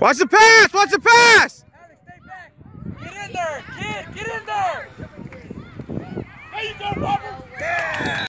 Watch the pass! Watch the pass! Alex, stay back. Get in there, kid. Get in there. There you go, Robert.